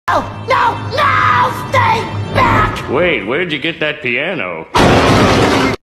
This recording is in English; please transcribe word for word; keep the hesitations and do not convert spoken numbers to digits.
No! No! No! Stay back! Wait, where'd you get that piano?